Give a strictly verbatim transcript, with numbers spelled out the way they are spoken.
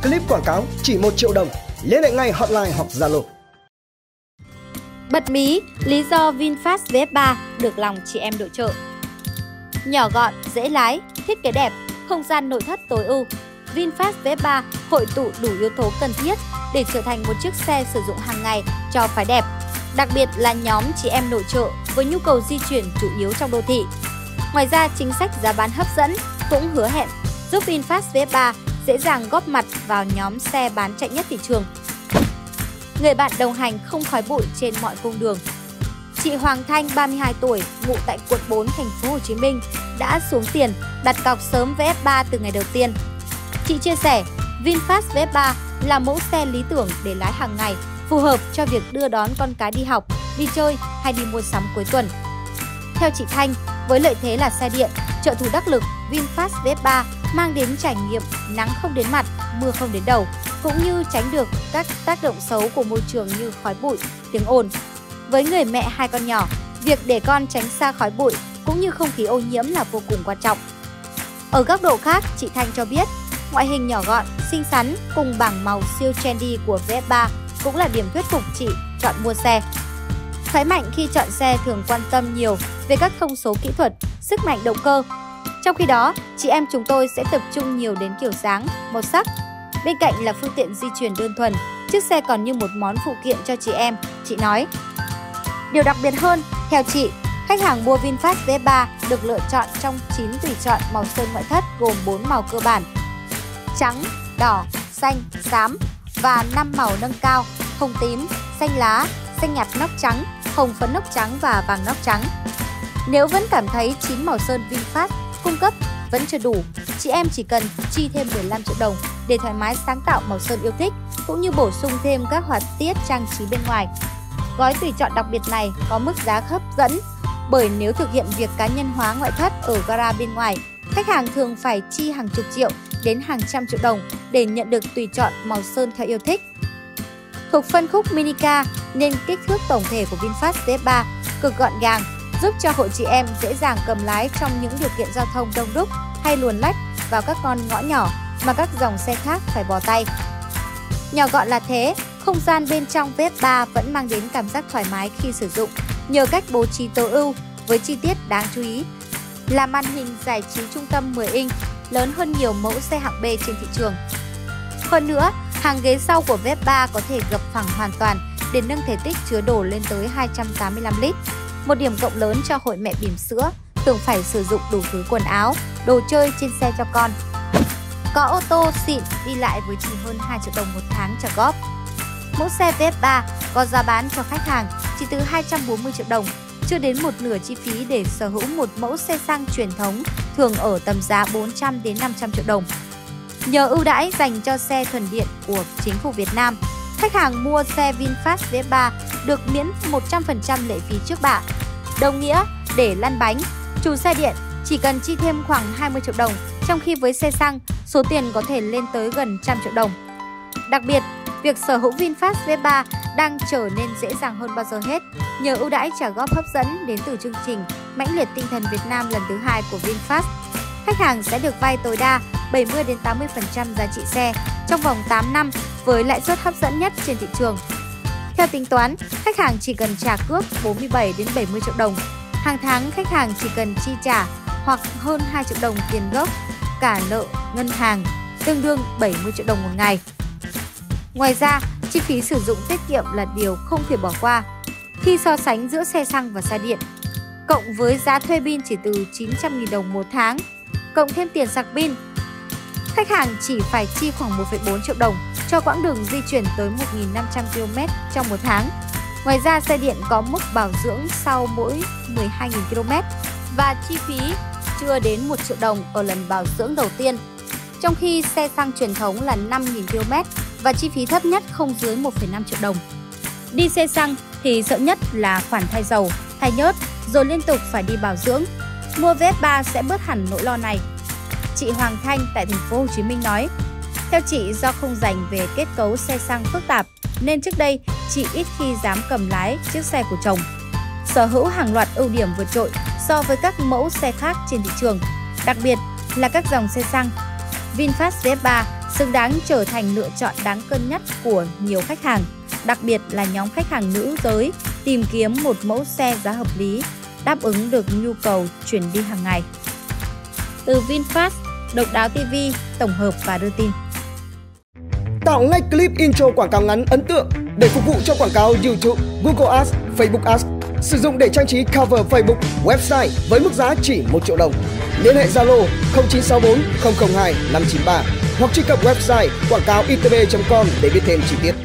clip quảng cáo chỉ một triệu đồng. Liên hệ ngay hotline hoặc Zalo. Bật mí, lý do VinFast vê ép ba được lòng chị em đội chợ. Nhỏ gọn, dễ lái, thiết kế đẹp, không gian nội thất tối ưu. VinFast vê ép ba hội tụ đủ yếu tố cần thiết để trở thành một chiếc xe sử dụng hàng ngày cho phái đẹp. Đặc biệt là nhóm chị em nội trợ với nhu cầu di chuyển chủ yếu trong đô thị. Ngoài ra, chính sách giá bán hấp dẫn cũng hứa hẹn giúp VinFast vê ép ba dễ dàng góp mặt vào nhóm xe bán chạy nhất thị trường. Người bạn đồng hành không khói bụi trên mọi cung đường. Chị Hoàng Thanh, ba mươi hai tuổi, ngụ tại quận bốn, thành phố Hồ Chí Minh, đã xuống tiền đặt cọc sớm vê ép ba từ ngày đầu tiên. Chị chia sẻ, VinFast vê ép ba là mẫu xe lý tưởng để lái hàng ngày, phù hợp cho việc đưa đón con cái đi học, đi chơi hay đi mua sắm cuối tuần. Theo chị Thanh, với lợi thế là xe điện, trợ thủ đắc lực, VinFast vê ép ba mang đến trải nghiệm nắng không đến mặt, mưa không đến đầu, cũng như tránh được các tác động xấu của môi trường như khói bụi, tiếng ồn. Với người mẹ hai con nhỏ, việc để con tránh xa khói bụi cũng như không khí ô nhiễm là vô cùng quan trọng. Ở góc độ khác, chị Thanh cho biết, ngoại hình nhỏ gọn, xinh xắn cùng bảng màu siêu trendy của vê ép ba cũng là điểm thuyết phục chị chọn mua xe. Phái Mạnh khi chọn xe thường quan tâm nhiều về các thông số kỹ thuật, sức mạnh động cơ. Trong khi đó, chị em chúng tôi sẽ tập trung nhiều đến kiểu dáng, màu sắc. Bên cạnh là phương tiện di chuyển đơn thuần, chiếc xe còn như một món phụ kiện cho chị em, chị nói. Điều đặc biệt hơn, theo chị, khách hàng mua VinFast vê ép ba được lựa chọn trong chín tùy chọn màu sơn ngoại thất gồm bốn màu cơ bản: trắng, đỏ, xanh, xám và năm màu nâng cao: hồng tím, xanh lá, xanh nhạt nóc trắng, hồng phấn nóc trắng và vàng nóc trắng. Nếu vẫn cảm thấy chín màu sơn VinFast cung cấp vẫn chưa đủ, chị em chỉ cần chi thêm mười lăm triệu đồng để thoải mái sáng tạo màu sơn yêu thích, cũng như bổ sung thêm các họa tiết trang trí bên ngoài. Gói tùy chọn đặc biệt này có mức giá hấp dẫn, bởi nếu thực hiện việc cá nhân hóa ngoại thất ở gara bên ngoài, khách hàng thường phải chi hàng chục triệu đến hàng trăm triệu đồng để nhận được tùy chọn màu sơn theo yêu thích. Thuộc phân khúc mini car nên kích thước tổng thể của VinFast vê ép ba cực gọn gàng, giúp cho hội chị em dễ dàng cầm lái trong những điều kiện giao thông đông đúc hay luồn lách vào các con ngõ nhỏ mà các dòng xe khác phải bó tay. Nhỏ gọn là thế, không gian bên trong vê ép ba vẫn mang đến cảm giác thoải mái khi sử dụng nhờ cách bố trí tối ưu, với chi tiết đáng chú ý là màn hình giải trí trung tâm mười inch, lớn hơn nhiều mẫu xe hạng B trên thị trường. Hơn nữa, hàng ghế sau của vê ép ba có thể gập phẳng hoàn toàn để nâng thể tích chứa đồ lên tới hai trăm tám mươi lăm lít. Một điểm cộng lớn cho hội mẹ bỉm sữa thường phải sử dụng đủ thứ quần áo, đồ chơi trên xe cho con. Có ô tô xịn đi lại với chỉ hơn hai triệu đồng một tháng trả góp. Mẫu xe vê ép ba có giá bán cho khách hàng chỉ từ hai trăm bốn mươi triệu đồng, chưa đến một nửa chi phí để sở hữu một mẫu xe xăng truyền thống thường ở tầm giá bốn trăm đến năm trăm triệu đồng. Nhờ ưu đãi dành cho xe thuần điện của chính phủ Việt Nam, khách hàng mua xe VinFast vê ép ba được miễn một trăm phần trăm lệ phí trước bạ. Đồng nghĩa, để lăn bánh, chủ xe điện chỉ cần chi thêm khoảng hai mươi triệu đồng, trong khi với xe xăng, số tiền có thể lên tới gần trăm triệu đồng. Đặc biệt, việc sở hữu VinFast vê ép ba đang trở nên dễ dàng hơn bao giờ hết nhờ ưu đãi trả góp hấp dẫn đến từ chương trình Mãnh liệt tinh thần Việt Nam lần thứ hai của VinFast. Khách hàng sẽ được vay tối đa bảy mươi đến tám mươi phần trăm giá trị xe trong vòng tám năm với lãi suất hấp dẫn nhất trên thị trường. Theo tính toán, khách hàng chỉ cần trả cước bốn mươi bảy đến bảy mươi triệu đồng. Hàng tháng khách hàng chỉ cần chi trả hoặc hơn hai triệu đồng tiền gốc, cả nợ ngân hàng, tương đương bảy mươi triệu đồng một ngày. Ngoài ra, chi phí sử dụng tiết kiệm là điều không thể bỏ qua khi so sánh giữa xe xăng và xe điện. Cộng với giá thuê pin chỉ từ chín trăm nghìn đồng một tháng, cộng thêm tiền sạc pin, khách hàng chỉ phải chi khoảng một phẩy bốn triệu đồng cho quãng đường di chuyển tới một nghìn năm trăm ki lô mét trong một tháng. Ngoài ra, xe điện có mức bảo dưỡng sau mỗi mười hai nghìn ki lô mét và chi phí chưa đến một triệu đồng ở lần bảo dưỡng đầu tiên, trong khi xe xăng truyền thống là năm nghìn ki lô mét và chi phí thấp nhất không dưới một phẩy năm triệu đồng. Đi xe xăng thì sợ nhất là khoản thay dầu, thay nhớt, rồi liên tục phải đi bảo dưỡng. Mua vê ép ba sẽ bớt hẳn nỗi lo này. Chị Hoàng Thanh tại thành phố Hồ Chí Minh nói, theo chị, do không rành về kết cấu xe xăng phức tạp nên trước đây chị ít khi dám cầm lái chiếc xe của chồng. Sở hữu hàng loạt ưu điểm vượt trội so với các mẫu xe khác trên thị trường, đặc biệt là các dòng xe xăng. VinFast vê ép ba xứng đáng trở thành lựa chọn đáng cân nhắc của nhiều khách hàng, đặc biệt là nhóm khách hàng nữ giới tìm kiếm một mẫu xe giá hợp lý, đáp ứng được nhu cầu chuyển đi hàng ngày. Từ VinFast, Độc Đáo ti vi tổng hợp và đưa tin. Tạo ngay clip intro quảng cáo ngắn ấn tượng để phục vụ cho quảng cáo YouTube, Google Ads, Facebook Ads. Sử dụng để trang trí cover Facebook, website với mức giá chỉ một triệu đồng. Liên hệ Zalo không chín sáu bốn không không hai năm chín ba hoặc truy cập website quảng cáo i tê bê chấm com để biết thêm chi tiết.